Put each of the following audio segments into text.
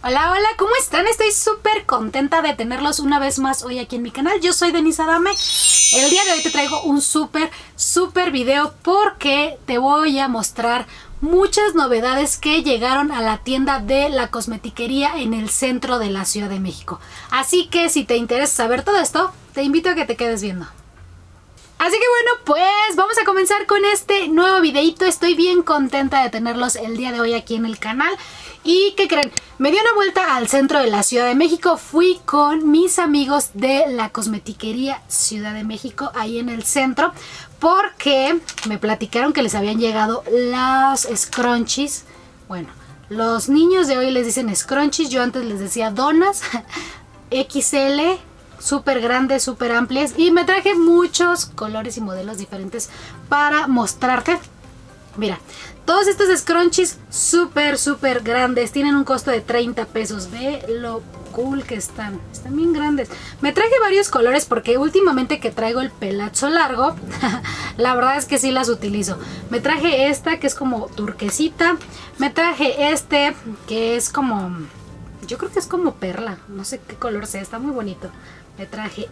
Hola, hola, ¿cómo están? Estoy súper contenta de tenerlos una vez más hoy aquí en mi canal. Yo soy Denise Adame. El día de hoy te traigo un súper video porque te voy a mostrar muchas novedades que llegaron a la tienda de La Cosmetiquería en el centro de la Ciudad de México. Así que si te interesa saber todo esto, te invito a que te quedes viendo. Así que bueno, pues vamos a comenzar con este nuevo videito. Estoy bien contenta de tenerlos el día de hoy aquí en el canal. ¿Y qué creen? Me di una vuelta al centro de la Ciudad de México. Fui con mis amigos de La Cosmetiquería Ciudad de México, ahí en el centro, porque me platicaron que les habían llegado las scrunchies. Bueno, los niños de hoy les dicen scrunchies, yo antes les decía donas XL, súper grandes, súper amplias, y me traje muchos colores y modelos diferentes para mostrarte. Mira, todos estos scrunchies súper grandes, tienen un costo de 30 pesos. Ve lo cool que están bien grandes. Me traje varios colores porque últimamente que traigo el pelazo largo, la verdad es que sí las utilizo. Me traje esta que es como turquesita, me traje este que es como, yo creo que es como perla, no sé qué color sea, está muy bonito. Me traje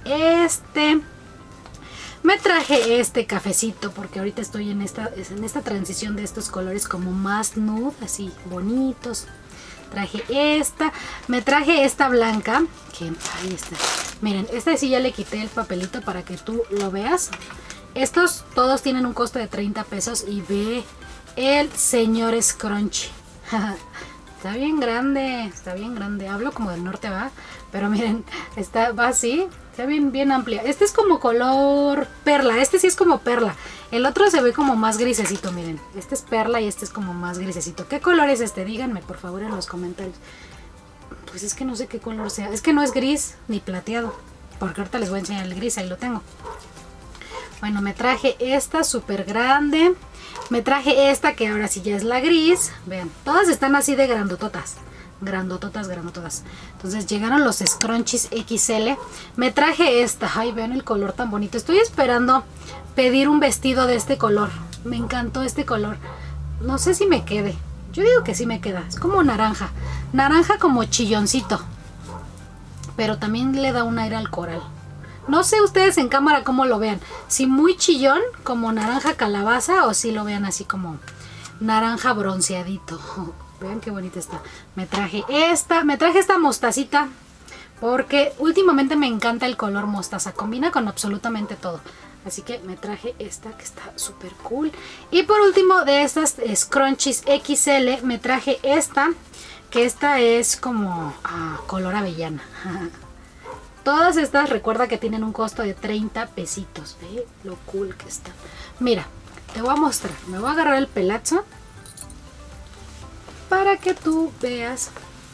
este cafecito porque ahorita estoy en esta transición de estos colores como más nude, así bonitos. Traje esta, me traje esta blanca que ahí está. Miren, esta sí ya le quité el papelito para que tú lo veas. Estos todos tienen un costo de 30 pesos y ve el señor Scrunchie. Está bien grande, hablo como del norte, va, pero miren, va así, está bien amplia. Este es como color perla, este sí es como perla, el otro se ve como más grisecito, miren, este es perla y este es como más grisecito. ¿Qué color es este? Díganme por favor en los comentarios. Pues es que no sé qué color sea, es que no es gris ni plateado, porque ahorita les voy a enseñar el gris, ahí lo tengo. Bueno, me traje esta súper grande. Me traje esta que ahora sí ya es la gris. Vean, todas están así de grandototas. Grandototas. Entonces llegaron los scrunchies XL. Me traje esta. Ay, vean el color tan bonito. Estoy esperando pedir un vestido de este color. Me encantó este color. No sé si me quede. Yo digo que sí me queda. Es como naranja. Naranja como chilloncito. Pero también le da un aire al coral. No sé ustedes en cámara cómo lo vean. Si muy chillón, como naranja calabaza, o si lo vean así como naranja bronceadito. Vean qué bonita está. Me traje esta mostacita, porque últimamente me encanta el color mostaza. Combina con absolutamente todo. Así que me traje esta que está súper cool. Y por último de estas scrunchies XL, me traje esta, que esta es como color avellana. Todas estas recuerda que tienen un costo de 30 pesitos. Ve lo cool que está. Mira, te voy a mostrar. Me voy a agarrar el pelazo para que tú veas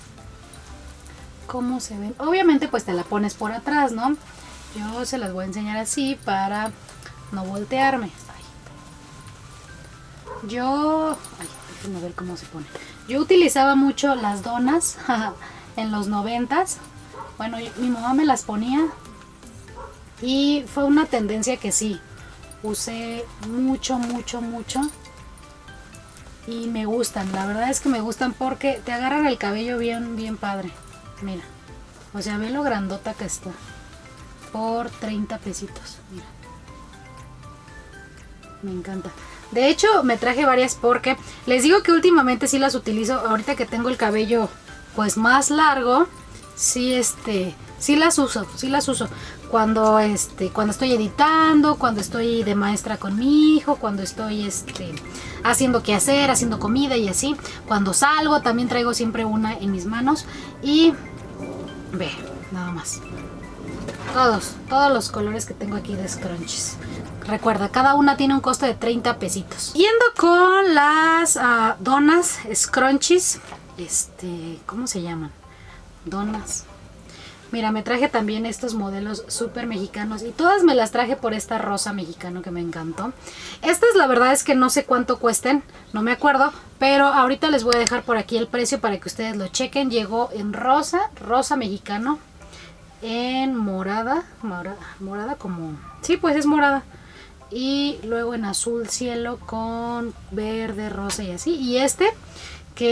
cómo se ven. Obviamente pues te la pones por atrás, ¿no? Yo se las voy a enseñar así para no voltearme. Déjenme ver cómo se pone. Yo utilizaba mucho las donas en los 90s. Bueno, mi mamá me las ponía y fue una tendencia que sí, usé mucho y me gustan, la verdad es que me gustan porque te agarran el cabello bien padre. Mira, o sea, ve lo grandota que está por 30 pesitos, mira. Me encanta. De hecho, me traje varias porque les digo que últimamente sí las utilizo, ahorita que tengo el cabello pues más largo. Sí, sí las uso cuando estoy editando, cuando estoy de maestra con mi hijo, cuando estoy haciendo qué hacer, haciendo comida y así. Cuando salgo también traigo siempre una en mis manos y ve, nada más. Todos los colores que tengo aquí de scrunchies. Recuerda, cada una tiene un costo de 30 pesitos. Yendo con las donas scrunchies, ¿cómo se llaman? Donas. Mira, me traje también estos modelos súper mexicanos y todas me las traje por esta rosa mexicano que me encantó. Estas la verdad es que no sé cuánto cuesten, no me acuerdo, pero ahorita les voy a dejar por aquí el precio para que ustedes lo chequen. Llegó en rosa mexicano, en morada como, sí, pues es morada, y luego en azul cielo con verde, rosa y así. Y que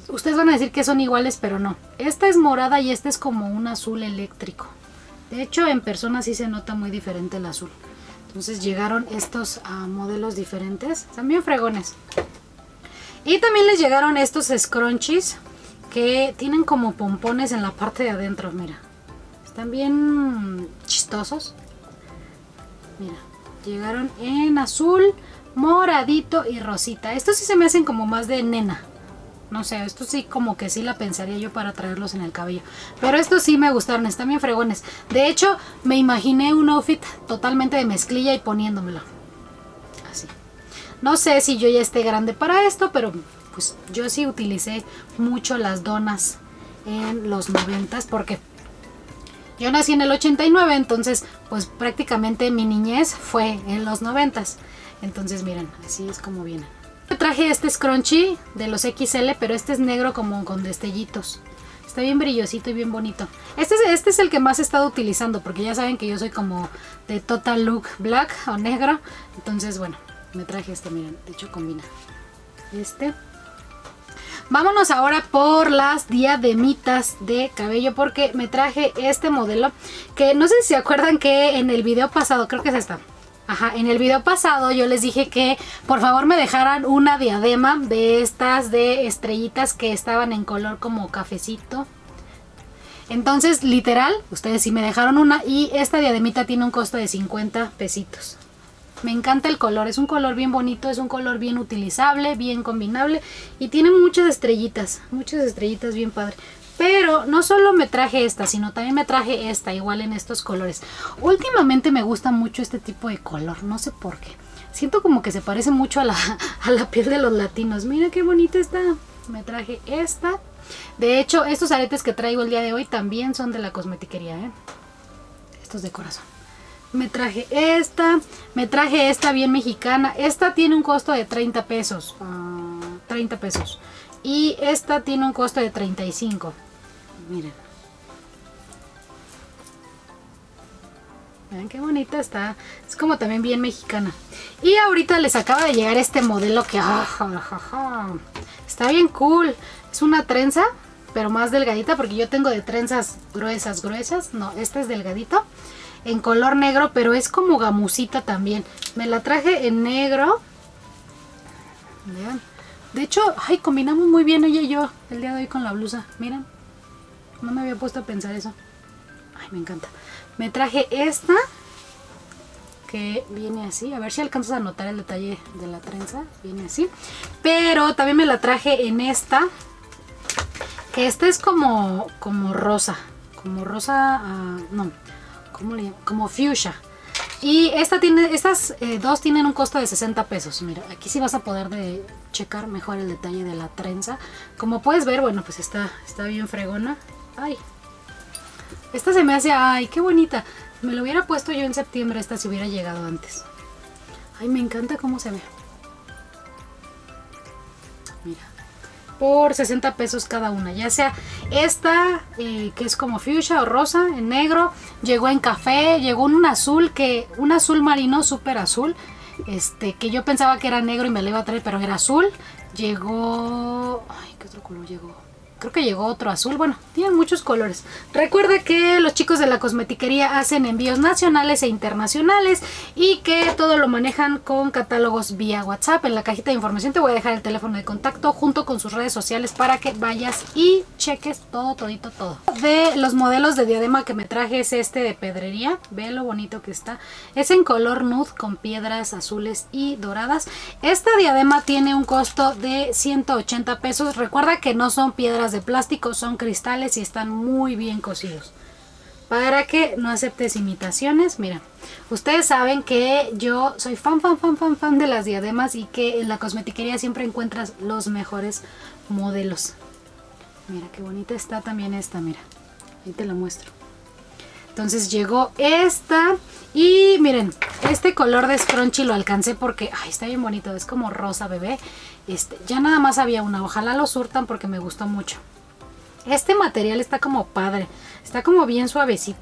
Ustedes van a decir que son iguales, pero no. Esta es morada y este es como un azul eléctrico. De hecho, en persona sí se nota muy diferente el azul. Entonces llegaron estos modelos diferentes. Están bien fregones. Y también les llegaron estos scrunchies que tienen como pompones en la parte de adentro, mira. Están bien chistosos. Mira, llegaron en azul, moradito y rosita. Estos sí se me hacen como más de nena. No sé, estos sí como que sí la pensaría yo para traerlos en el cabello. Pero estos sí me gustaron, están bien fregones. De hecho, me imaginé un outfit totalmente de mezclilla y poniéndomelo. Así. No sé si yo ya esté grande para esto, pero pues yo sí utilicé mucho las donas en los 90s porque yo nací en el 89, entonces pues prácticamente mi niñez fue en los 90s. Entonces miren, así es como viene. Yo traje este scrunchie de los XL, pero este es negro como con destellitos. Está bien brillosito y bien bonito. Este es el que más he estado utilizando porque ya saben que yo soy como de total look black o negro. Entonces bueno, me traje este, miren, de hecho combina. Vámonos ahora por las diademitas de cabello porque me traje este modelo que no sé si se acuerdan que en el video pasado, creo que es esta. Ajá, en el video pasado yo les dije que por favor me dejaran una diadema de estas de estrellitas que estaban en color como cafecito. Entonces literal, ustedes sí me dejaron una y esta diademita tiene un costo de 50 pesitos. Me encanta el color, es un color bien bonito, es un color bien utilizable, bien combinable y tiene muchas estrellitas bien padre. Pero no solo me traje esta, sino también me traje esta, igual en estos colores. Últimamente me gusta mucho este tipo de color, no sé por qué. Siento como que se parece mucho a la piel de los latinos. Mira qué bonita está. Me traje esta. De hecho, estos aretes que traigo el día de hoy también son de la cosmetiquería, ¿eh? Estos de corazón. Me traje esta bien mexicana. Esta tiene un costo de 30 pesos. 30 pesos. Y esta tiene un costo de 35. Miren. Vean qué bonita está. Es como también bien mexicana. Y ahorita les acaba de llegar este modelo que está bien cool. Es una trenza, pero más delgadita porque yo tengo de trenzas gruesas. No, esta es delgadito. En color negro, pero es como gamusita también. Me la traje en negro. Vean. De hecho, ay, combinamos muy bien ella y yo el día de hoy con la blusa. Miren. No me había puesto a pensar eso. Ay, me encanta. Me traje esta. Que viene así. A ver si alcanzas a notar el detalle de la trenza. Viene así. Pero también me la traje en esta. Que esta es como rosa. Como rosa. No. ¿Cómo le llamo? Como fuchsia. Y estas dos tienen un costo de 60 pesos. Mira, aquí sí vas a poder checar mejor el detalle de la trenza. Como puedes ver, bueno, pues está bien fregona. Ay, esta se me hace, ay, qué bonita. Me lo hubiera puesto yo en septiembre, esta si hubiera llegado antes. Ay, me encanta cómo se ve. Mira, por 60 pesos cada una. Ya sea esta, que es como fuchsia o rosa, en negro. Llegó en café, llegó en un azul, un azul marino, súper azul. Que yo pensaba que era negro y me lo iba a traer, pero era azul. Llegó... Ay, ¿qué otro color llegó? Creo que llegó otro azul. Bueno, tienen muchos colores. Recuerda que los chicos de la cosmetiquería hacen envíos nacionales e internacionales y que todo lo manejan con catálogos vía WhatsApp. En la cajita de información te voy a dejar el teléfono de contacto junto con sus redes sociales para que vayas y cheques todo. De los modelos de diadema que me traje es este de pedrería. Ve lo bonito que está. Es en color nude con piedras azules y doradas. Esta diadema tiene un costo de 180 pesos. Recuerda que no son piedras de plástico, son cristales y están muy bien cosidos para que no aceptes imitaciones. Mira, ustedes saben que yo soy fan de las diademas y que en la cosmetiquería siempre encuentras los mejores modelos. Mira qué bonita está también esta, mira, ahí te la muestro. Entonces llegó esta y miren, este color de scrunchie lo alcancé porque ay, está bien bonito, es como rosa bebé. Ya nada más había una, ojalá lo surtan porque me gustó mucho. Este material está como padre, está como bien suavecito.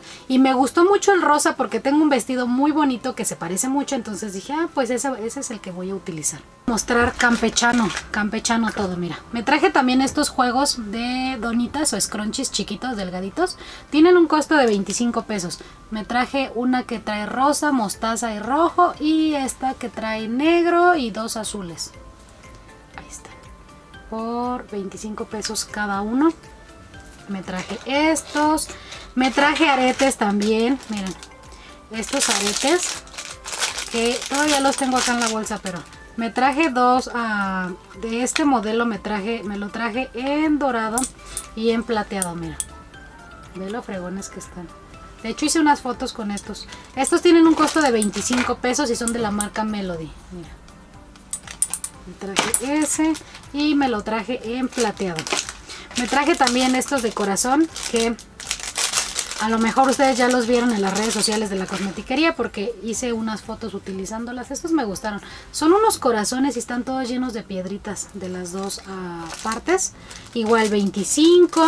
Y me gustó mucho el rosa porque tengo un vestido muy bonito que se parece mucho. Entonces dije, ah, pues ese es el que voy a utilizar. Mostrar campechano todo, mira. Me traje también estos juegos de donitas o scrunchies chiquitos, delgaditos. Tienen un costo de 25 pesos. Me traje una que trae rosa, mostaza y rojo. Y esta que trae negro y 2 azules. Ahí está. Por 25 pesos cada uno. Me traje estos. Me traje aretes también. Miren. Estos aretes. Que todavía los tengo acá en la bolsa, pero... Me traje 2 de este modelo. Me lo traje en dorado y en plateado, mira. Ve lo fregones que están. De hecho hice unas fotos con estos. Estos tienen un costo de 25 pesos y son de la marca Melody. Mira. Me traje ese y me lo traje en plateado. Me traje también estos de corazón que a lo mejor ustedes ya los vieron en las redes sociales de la cosmetiquería porque hice unas fotos utilizándolas. Estos me gustaron. Son unos corazones y están todos llenos de piedritas de las dos partes. Igual 25.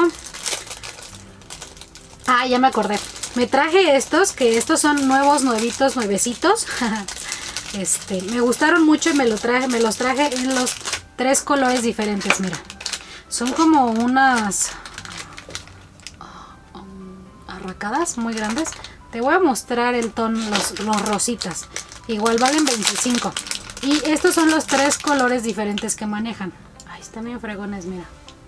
Ah, ya me acordé. Me traje estos, que estos son nuevecitos. Me gustaron mucho y me los traje en los 3 colores diferentes, mira. Son como unas arracadas muy grandes. Te voy a mostrar el tono, los rositas. Igual valen 25. Y estos son los 3 colores diferentes que manejan. Ahí están bien fregones, mira.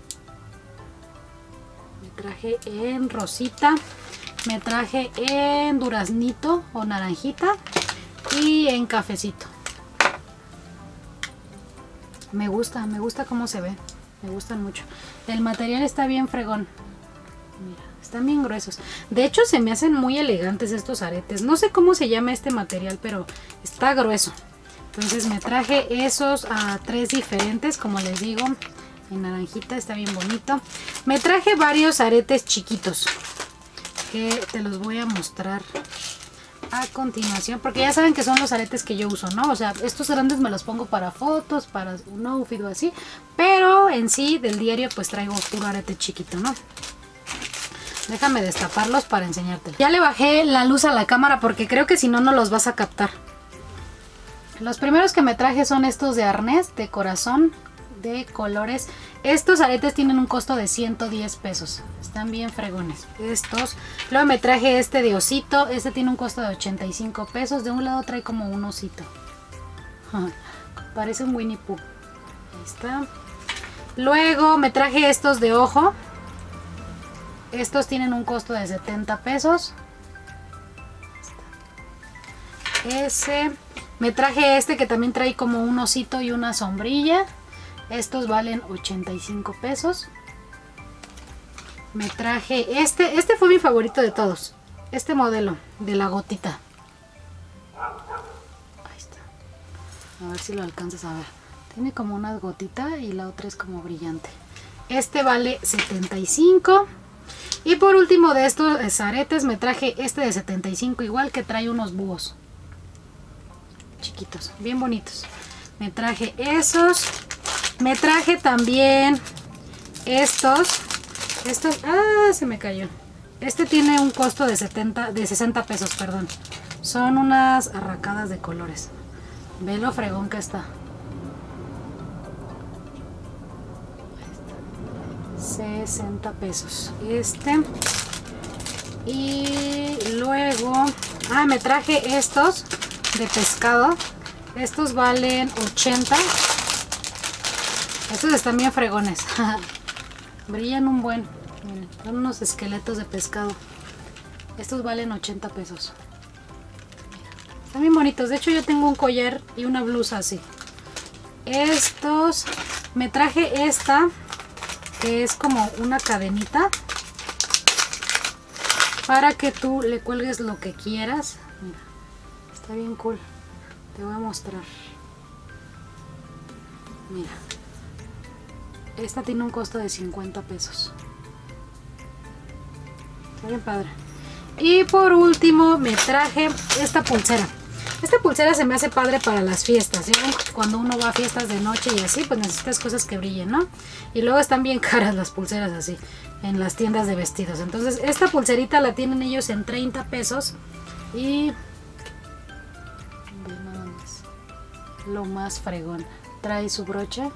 Me traje en rosita. Me traje en duraznito o naranjita. Y en cafecito. Me gusta cómo se ve. Me gustan mucho. El material está bien fregón. Mira, están bien gruesos. De hecho se me hacen muy elegantes estos aretes. No sé cómo se llama este material, pero está grueso. Entonces me traje esos 3 diferentes, como les digo. En naranjita, está bien bonito. Me traje varios aretes chiquitos, que te los voy a mostrar a continuación, porque ya saben que son los aretes que yo uso, ¿no? O sea, estos grandes me los pongo para fotos, para un outfit o así, pero en sí del diario pues traigo puro arete chiquito, ¿no? Déjame destaparlos para enseñártelos. Ya le bajé la luz a la cámara porque creo que si no, no los vas a captar. Los primeros que me traje son estos de arnés de corazón de colores. Estos aretes tienen un costo de 110 pesos. Están bien fregones estos. Luego me traje este de osito. Este tiene un costo de 85 pesos. De un lado trae como un osito. Parece un Winnie Pooh. Ahí está. Luego me traje estos de ojo. Estos tienen un costo de 70 pesos. Ese. Me traje este que también trae como un osito y una sombrilla. Estos valen 85 pesos. Me traje este fue mi favorito de todos. Este modelo de la gotita. Ahí está. A ver si lo alcanzas a ver. Tiene como una gotita y la otra es como brillante. Este vale 75. Y por último de estos aretes me traje este de 75 igual, que trae unos búhos chiquitos, bien bonitos. Me traje esos. Me traje también estos. Se me cayó. Este tiene un costo de 60 pesos, perdón. Son unas arracadas de colores. Ve lo fregón que está. 60 pesos. Y luego... me traje estos de pescado. Estos valen 80. Estos están bien fregones. Brillan un buen. Miren, son unos esqueletos de pescado. Estos valen 80 pesos. Mira, están bien bonitos. De hecho yo tengo un collar y una blusa así. Estos. Me traje esta, que es como una cadenita, para que tú le cuelgues lo que quieras. Mira, está bien cool. Te voy a mostrar. Mira. Esta tiene un costo de 50 pesos. Está bien padre. Y por último me traje esta pulsera. Esta pulsera se me hace padre para las fiestas, ¿sí? Cuando uno va a fiestas de noche y así, pues necesitas cosas que brillen, ¿no? Y luego están bien caras las pulseras así, en las tiendas de vestidos. Entonces esta pulserita la tienen ellos en 30 pesos y... nada más. Lo más fregón. Trae su broche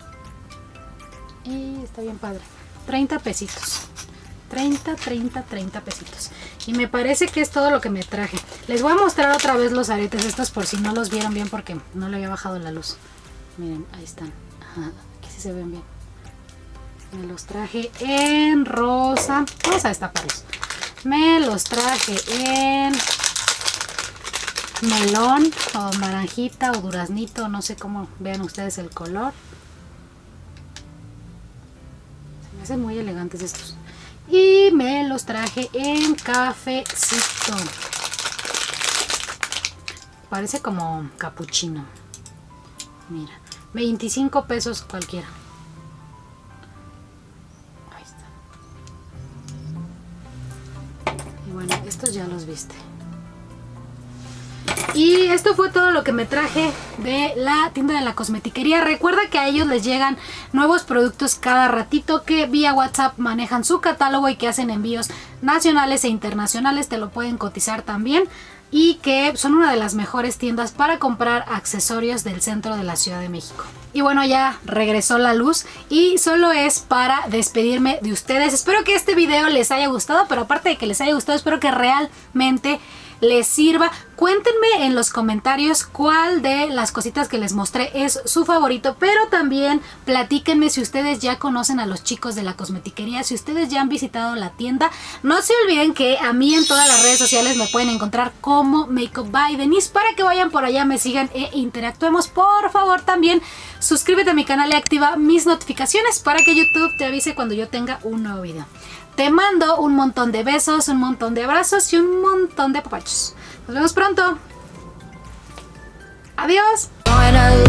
y está bien padre. 30 pesitos. 30 pesitos. Y me parece que es todo lo que me traje. Les voy a mostrar otra vez los aretes estos por si no los vieron bien porque no le había bajado la luz. Miren, ahí están. Ajá, aquí sí se ven bien. Me los traje en rosa. Vamos a destaparlos. Me los traje en melón o naranjita o duraznito. No sé cómo vean ustedes el color. Se me hacen muy elegantes estos. Y me los traje en cafecito. Parece como capuchino. Mira, 25 pesos cualquiera. Ahí está. Y bueno, estos ya los viste. Y esto fue todo lo que me traje de la tienda de la cosmetiquería. Recuerda que a ellos les llegan nuevos productos cada ratito, que vía WhatsApp manejan su catálogo y que hacen envíos nacionales e internacionales. Te lo pueden cotizar también. Y que son una de las mejores tiendas para comprar accesorios del centro de la Ciudad de México. Y bueno, ya regresó la luz y solo es para despedirme de ustedes. Espero que este video les haya gustado, pero aparte de que les haya gustado, espero que realmente les sirva. Cuéntenme en los comentarios cuál de las cositas que les mostré es su favorito, pero también platíquenme si ustedes ya conocen a los chicos de la cosmetiquería, si ustedes ya han visitado la tienda. No se olviden que a mí en todas las redes sociales me pueden encontrar como Makeup by Denise, para que vayan por allá, me sigan e interactuemos. Por favor, también suscríbete a mi canal y activa mis notificaciones para que YouTube te avise cuando yo tenga un nuevo video. Te mando un montón de besos, un montón de abrazos y un montón de papachos. Nos vemos pronto. Adiós.